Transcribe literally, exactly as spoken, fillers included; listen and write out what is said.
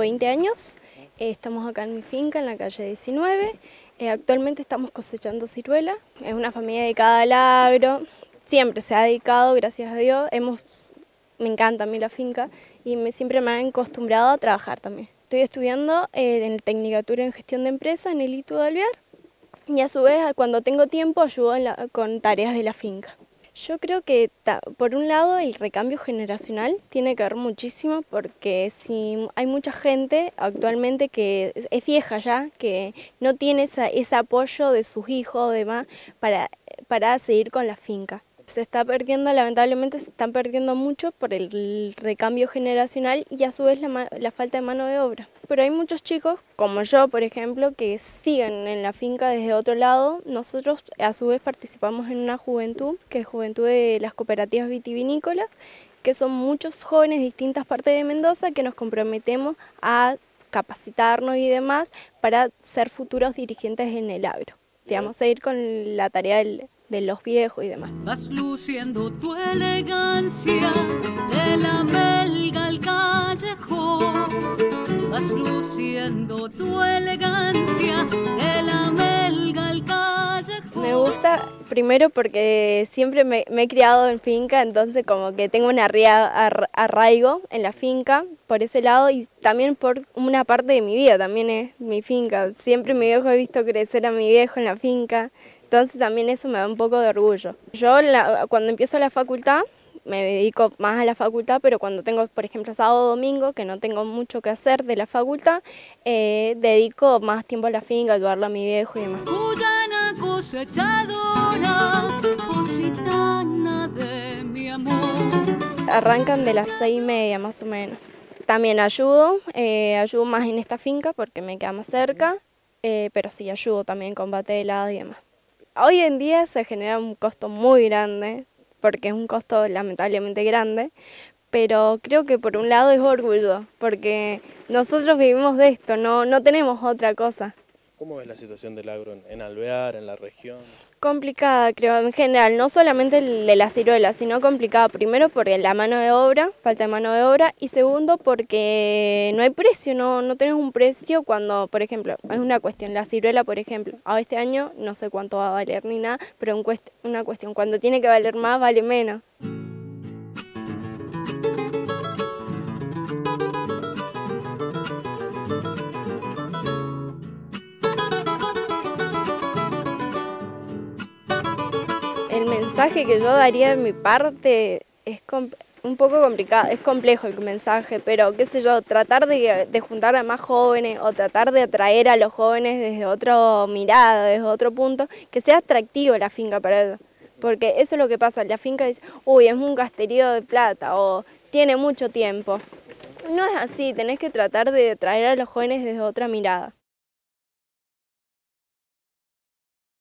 veinte años, eh, estamos acá en mi finca, en la calle diecinueve. Eh, actualmente estamos cosechando ciruela, es una familia dedicada al agro, siempre se ha dedicado, gracias a Dios. Hemos, me encanta a mí la finca y me, siempre me han acostumbrado a trabajar también. Estoy estudiando eh, en Tecnicatura en Gestión de Empresas en el I T U de Alvear y a su vez cuando tengo tiempo ayudo en la, con tareas de la finca. Yo creo que, por un lado, el recambio generacional tiene que ver muchísimo porque si hay mucha gente actualmente que es vieja ya, que no tiene esa, ese apoyo de sus hijos o demás para, para seguir con la finca. Se está perdiendo, lamentablemente se están perdiendo mucho por el recambio generacional y a su vez la, la falta de mano de obra. Pero hay muchos chicos, como yo por ejemplo, que siguen en la finca desde otro lado. Nosotros a su vez participamos en una juventud, que es Juventud de las Cooperativas Vitivinícolas, que son muchos jóvenes de distintas partes de Mendoza que nos comprometemos a capacitarnos y demás para ser futuros dirigentes en el agro. Digamos, seguir con la tarea del... de los viejos y demás. Vas luciendo tu elegancia de la melga al callejón. Vas luciendo tu elegancia de la melga al callejón. Me gusta primero porque siempre me, me he criado en finca, entonces como que tengo un arraigo en la finca por ese lado y también por una parte de mi vida, también es mi finca. Siempre mi viejo he visto crecer a mi viejo en la finca. Entonces también eso me da un poco de orgullo. Yo la, cuando empiezo la facultad, me dedico más a la facultad, pero cuando tengo, por ejemplo, sábado o domingo, que no tengo mucho que hacer de la facultad, eh, dedico más tiempo a la finca, ayudarle a mi viejo y demás. Cuyana cosechadora, positana de mi amor. Arrancan de las seis y media más o menos. También ayudo, eh, ayudo más en esta finca porque me queda más cerca, eh, pero sí ayudo también con bate de helado y demás. Hoy en día se genera un costo muy grande, porque es un costo lamentablemente grande, pero creo que por un lado es orgullo, porque nosotros vivimos de esto, no, no tenemos otra cosa. ¿Cómo es la situación del agro en Alvear, en la región? Complicada, creo, en general, no solamente el de la ciruela, sino complicada primero por la mano de obra, falta de mano de obra, y segundo porque no hay precio, no, no tenés un precio cuando, por ejemplo, es una cuestión, la ciruela, por ejemplo, a este año no sé cuánto va a valer ni nada, pero es una cuestión, cuando tiene que valer más, vale menos. El mensaje que yo daría de mi parte es un poco complicado, es complejo el mensaje, pero qué sé yo, tratar de, de juntar a más jóvenes o tratar de atraer a los jóvenes desde otra mirada, desde otro punto, que sea atractivo la finca para ellos. Porque eso es lo que pasa, la finca dice, uy, es un caserío de plata o tiene mucho tiempo. No es así, tenés que tratar de atraer a los jóvenes desde otra mirada.